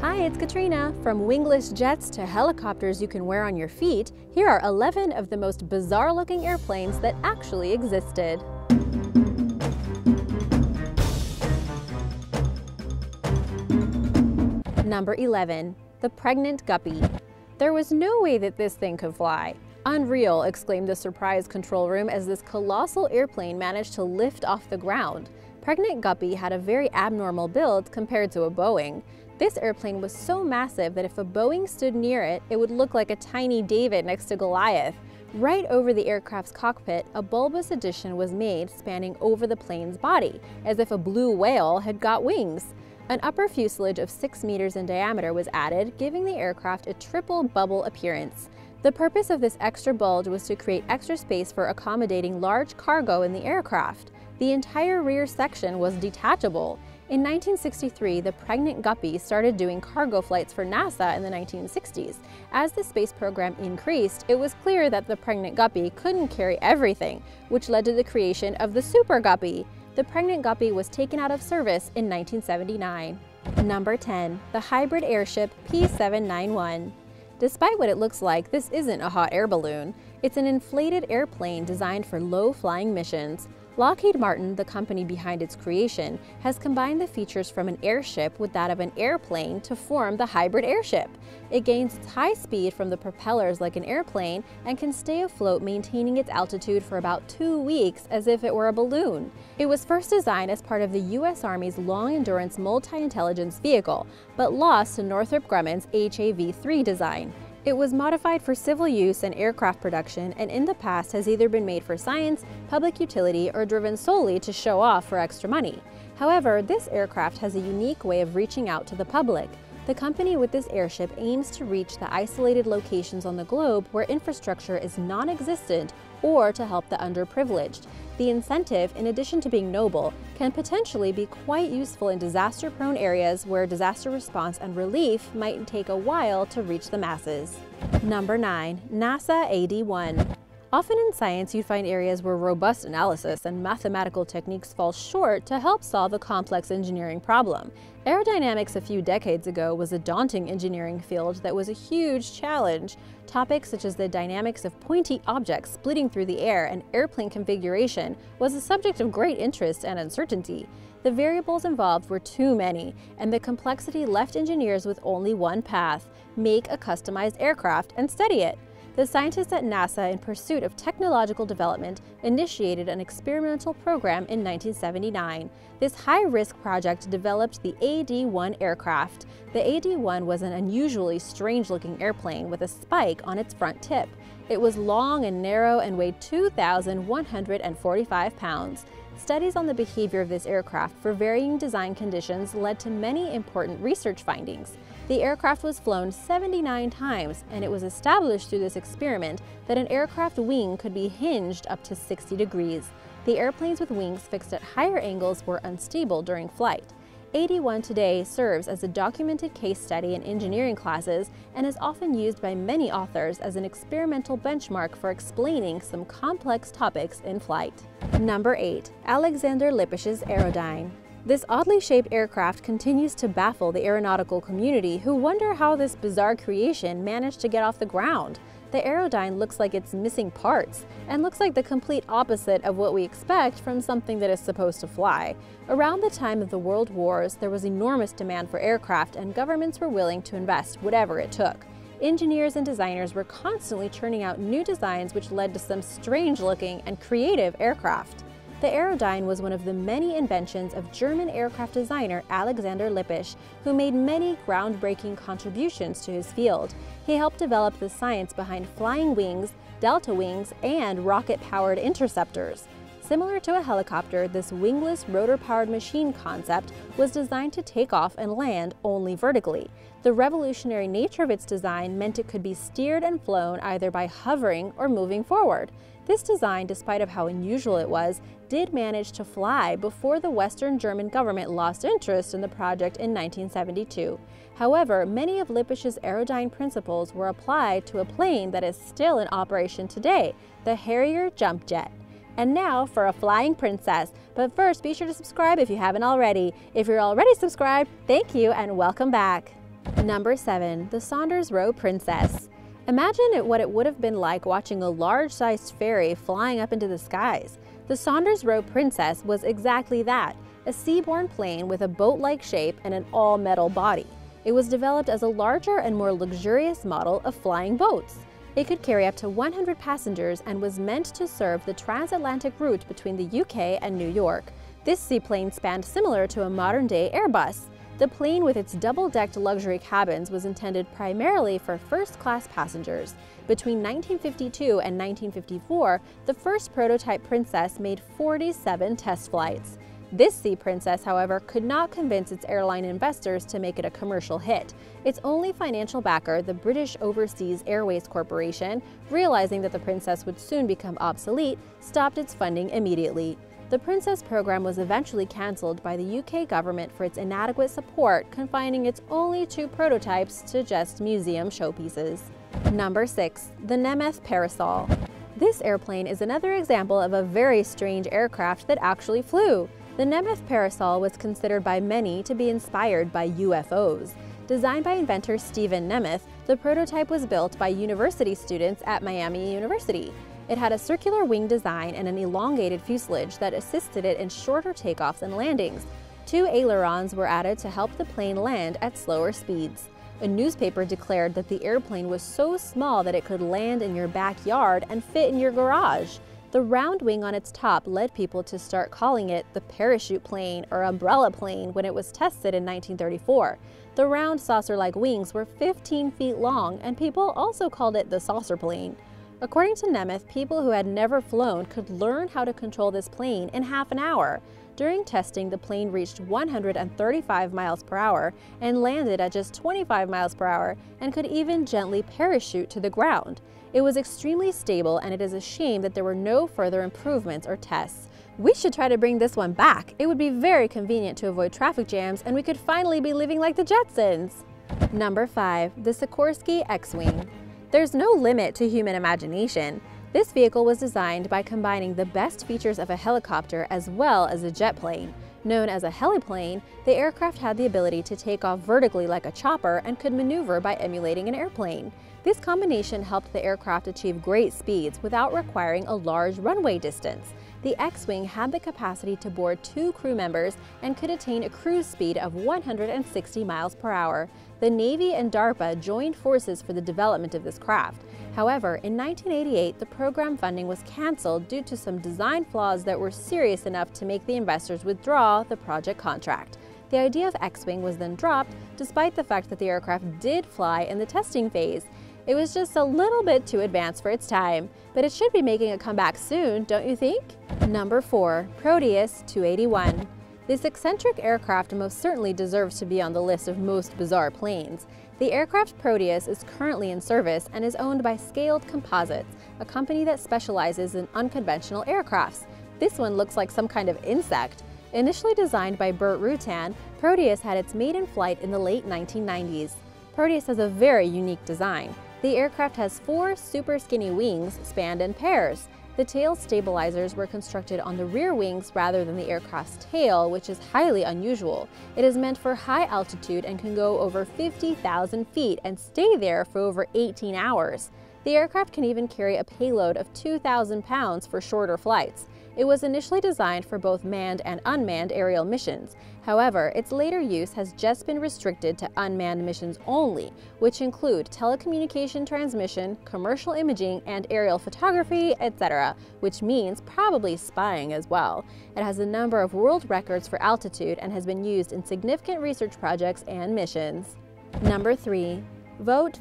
Hi, it's Katrina. From wingless jets to helicopters you can wear on your feet, here are 11 of the most bizarre-looking airplanes that actually existed. Number 11. The Pregnant Guppy. There was no way that this thing could fly. "Unreal," exclaimed the surprised control room as this colossal airplane managed to lift off the ground. Pregnant Guppy had a very abnormal build compared to a Boeing. This airplane was so massive that if a Boeing stood near it, it would look like a tiny David next to Goliath. Right over the aircraft's cockpit, a bulbous addition was made spanning over the plane's body, as if a blue whale had got wings. An upper fuselage of 6 meters in diameter was added, giving the aircraft a triple bubble appearance. The purpose of this extra bulge was to create extra space for accommodating large cargo in the aircraft. The entire rear section was detachable. In 1963, the Pregnant Guppy started doing cargo flights for NASA in the 1960s. As the space program increased, it was clear that the Pregnant Guppy couldn't carry everything, which led to the creation of the Super Guppy. The Pregnant Guppy was taken out of service in 1979. Number 10. The hybrid airship P-791. Despite what it looks like, this isn't a hot air balloon. It's an inflated airplane designed for low-flying missions. Lockheed Martin, the company behind its creation, has combined the features from an airship with that of an airplane to form the hybrid airship. It gains its high speed from the propellers like an airplane and can stay afloat, maintaining its altitude for about 2 weeks as if it were a balloon. It was first designed as part of the U.S. Army's long-endurance multi-intelligence vehicle, but lost to Northrop Grumman's HAV-3 design. It was modified for civil use and aircraft production, and in the past has either been made for science, public utility, or driven solely to show off for extra money. However, this aircraft has a unique way of reaching out to the public. The company with this airship aims to reach the isolated locations on the globe where infrastructure is non-existent or to help the underprivileged. The incentive, in addition to being noble, can potentially be quite useful in disaster-prone areas where disaster response and relief might take a while to reach the masses. Number 9. NASA AD-1. Often in science, you find areas where robust analysis and mathematical techniques fall short to help solve a complex engineering problem. Aerodynamics a few decades ago was a daunting engineering field that was a huge challenge. Topics such as the dynamics of pointy objects splitting through the air and airplane configuration was a subject of great interest and uncertainty. The variables involved were too many, and the complexity left engineers with only one path: make a customized aircraft and study it. The scientists at NASA, in pursuit of technological development, initiated an experimental program in 1979. This high-risk project developed the AD-1 aircraft. The AD-1 was an unusually strange-looking airplane with a spike on its front tip. It was long and narrow and weighed 2,145 pounds. Studies on the behavior of this aircraft for varying design conditions led to many important research findings. The aircraft was flown 79 times, and it was established through this experiment that an aircraft wing could be hinged up to 60 degrees. The airplanes with wings fixed at higher angles were unstable during flight. AD-1 today serves as a documented case study in engineering classes and is often used by many authors as an experimental benchmark for explaining some complex topics in flight. Number 8. Alexander Lippisch's Aerodyne. This oddly shaped aircraft continues to baffle the aeronautical community, who wonder how this bizarre creation managed to get off the ground. The Aerodyne looks like it's missing parts, and looks like the complete opposite of what we expect from something that is supposed to fly. Around the time of the World Wars, there was enormous demand for aircraft, and governments were willing to invest whatever it took. Engineers and designers were constantly churning out new designs, which led to some strange-looking and creative aircraft. The Aerodyne was one of the many inventions of German aircraft designer Alexander Lippisch, who made many groundbreaking contributions to his field. He helped develop the science behind flying wings, delta wings, and rocket-powered interceptors. Similar to a helicopter, this wingless rotor-powered machine concept was designed to take off and land only vertically. The revolutionary nature of its design meant it could be steered and flown either by hovering or moving forward. This design, despite of how unusual it was, did manage to fly before the Western German government lost interest in the project in 1972. However, many of Lippisch's Aerodyne principles were applied to a plane that is still in operation today, the Harrier jump jet. And now for a flying princess. But first, be sure to subscribe if you haven't already. If you're already subscribed, thank you and welcome back. Number 7. The Saunders-Roe Princess. Imagine what it would have been like watching a large-sized fairy flying up into the skies. The Saunders-Roe Princess was exactly that, a seaborne plane with a boat-like shape and an all-metal body. It was developed as a larger and more luxurious model of flying boats. It could carry up to 100 passengers and was meant to serve the transatlantic route between the UK and New York. This seaplane spanned similar to a modern-day Airbus. The plane with its double-decked luxury cabins was intended primarily for first-class passengers. Between 1952 and 1954, the first prototype Princess made 47 test flights. This Sea Princess, however, could not convince its airline investors to make it a commercial hit. Its only financial backer, the British Overseas Airways Corporation, realizing that the Princess would soon become obsolete, stopped its funding immediately. The Princess program was eventually cancelled by the UK government for its inadequate support, confining its only 2 prototypes to just museum showpieces. Number 6. The Nemeth Parasol. This airplane is another example of a very strange aircraft that actually flew. The Nemeth Parasol was considered by many to be inspired by UFOs. Designed by inventor Stephen Nemeth, the prototype was built by university students at Miami University. It had a circular wing design and an elongated fuselage that assisted it in shorter takeoffs and landings. 2 ailerons were added to help the plane land at slower speeds. A newspaper declared that the airplane was so small that it could land in your backyard and fit in your garage. The round wing on its top led people to start calling it the parachute plane or umbrella plane when it was tested in 1934. The round saucer-like wings were 15 feet long, and people also called it the saucer plane. According to Nemeth, people who had never flown could learn how to control this plane in half an hour. During testing, the plane reached 135 miles per hour and landed at just 25 miles per hour and could even gently parachute to the ground. It was extremely stable, and it is a shame that there were no further improvements or tests. We should try to bring this one back. It would be very convenient to avoid traffic jams, and we could finally be living like the Jetsons. Number 5. The Sikorsky X-Wing. There's no limit to human imagination. This vehicle was designed by combining the best features of a helicopter as well as a jet plane. Known as a heliplane, the aircraft had the ability to take off vertically like a chopper and could maneuver by emulating an airplane. This combination helped the aircraft achieve great speeds without requiring a large runway distance. The X-Wing had the capacity to board 2 crew members and could attain a cruise speed of 160 miles per hour. The Navy and DARPA joined forces for the development of this craft. However, in 1988, the program funding was canceled due to some design flaws that were serious enough to make the investors withdraw the project contract. The idea of X-Wing was then dropped, despite the fact that the aircraft did fly in the testing phase. It was just a little bit too advanced for its time, but it should be making a comeback soon, don't you think? Number 4. Proteus 281. This eccentric aircraft most certainly deserves to be on the list of most bizarre planes. The aircraft Proteus is currently in service and is owned by Scaled Composites, a company that specializes in unconventional aircrafts. This one looks like some kind of insect. Initially designed by Burt Rutan, Proteus had its maiden flight in the late 1990s. Proteus has a very unique design. The aircraft has 4 super skinny wings spanned in pairs. The tail stabilizers were constructed on the rear wings rather than the aircraft's tail, which is highly unusual. It is meant for high altitude and can go over 50,000 feet and stay there for over 18 hours. The aircraft can even carry a payload of 2,000 pounds for shorter flights. It was initially designed for both manned and unmanned aerial missions. However, its later use has just been restricted to unmanned missions only, which include telecommunication transmission, commercial imaging, and aerial photography, etc., which means probably spying as well. It has a number of world records for altitude and has been used in significant research projects and missions. Number 3. Vought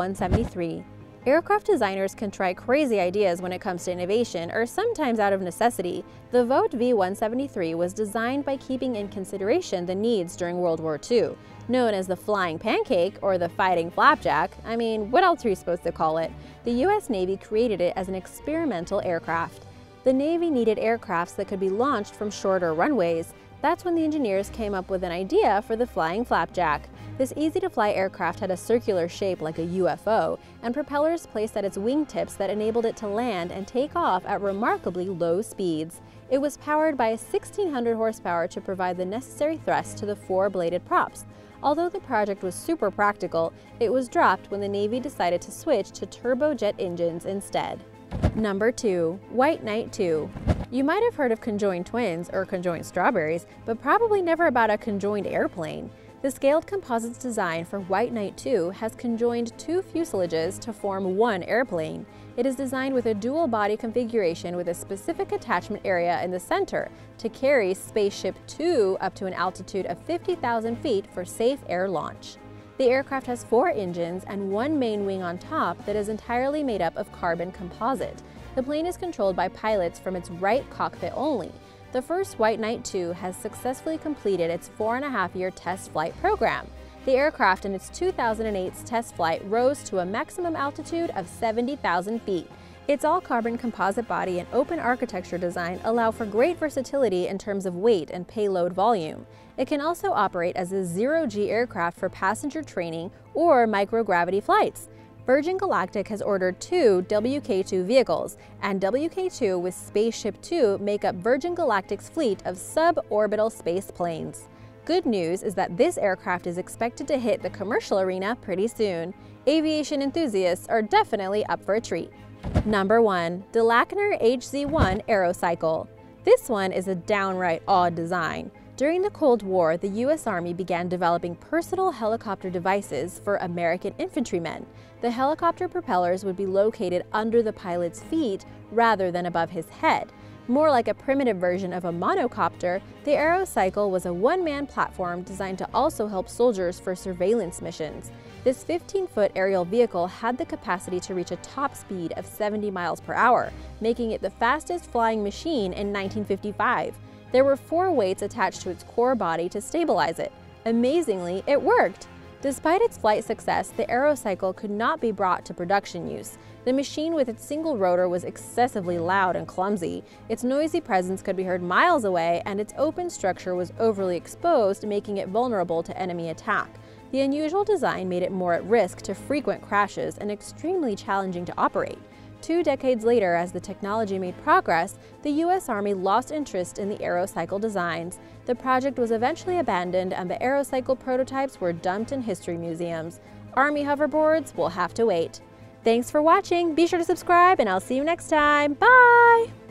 V-173. Aircraft designers can try crazy ideas when it comes to innovation, or sometimes out of necessity. The Vought V-173 was designed by keeping in consideration the needs during World War II. Known as the flying pancake or the fighting flapjack, I mean, what else are you supposed to call it? The US Navy created it as an experimental aircraft. The Navy needed aircrafts that could be launched from shorter runways. That's when the engineers came up with an idea for the flying flapjack. This easy-to-fly aircraft had a circular shape like a UFO, and propellers placed at its wingtips that enabled it to land and take off at remarkably low speeds. It was powered by a 1,600 horsepower to provide the necessary thrust to the 4-bladed props. Although the project was super practical, it was dropped when the Navy decided to switch to turbojet engines instead. Number 2. WhiteKnightTwo. You might have heard of conjoined twins or conjoined strawberries, but probably never about a conjoined airplane. The scaled composites design for WhiteKnightTwo has conjoined 2 fuselages to form one airplane. It is designed with a dual body configuration with a specific attachment area in the center to carry Spaceship Two up to an altitude of 50,000 feet for safe air launch. The aircraft has 4 engines and 1 main wing on top that is entirely made up of carbon composite. The plane is controlled by pilots from its right cockpit only. The first WhiteKnightTwo has successfully completed its 4.5-year test flight program. The aircraft in its 2008 test flight rose to a maximum altitude of 70,000 feet. Its all-carbon composite body and open architecture design allow for great versatility in terms of weight and payload volume. It can also operate as a zero-G aircraft for passenger training or microgravity flights. Virgin Galactic has ordered 2 WK-2 vehicles, and WK-2 with Spaceship Two make up Virgin Galactic's fleet of suborbital space planes. Good news is that this aircraft is expected to hit the commercial arena pretty soon. Aviation enthusiasts are definitely up for a treat. Number 1. The Lackner HZ-1 Aerocycle. This one is a downright odd design. During the Cold War, the U.S. Army began developing personal helicopter devices for American infantrymen. The helicopter propellers would be located under the pilot's feet rather than above his head. More like a primitive version of a monocopter, the Aerocycle was a one-man platform designed to also help soldiers for surveillance missions. This 15-foot aerial vehicle had the capacity to reach a top speed of 70 miles per hour, making it the fastest flying machine in 1955. There were 4 weights attached to its core body to stabilize it. Amazingly, it worked! Despite its flight success, the Aerocycle could not be brought to production use. The machine with its single rotor was excessively loud and clumsy. Its noisy presence could be heard miles away, and its open structure was overly exposed, making it vulnerable to enemy attack. The unusual design made it more at risk to frequent crashes and extremely challenging to operate. 2 decades later, as the technology made progress, the U.S. Army lost interest in the Aerocycle designs. The project was eventually abandoned, and the Aerocycle prototypes were dumped in history museums. Army hoverboards will have to wait. Thanks for watching. Be sure to subscribe, and I'll see you next time. Bye!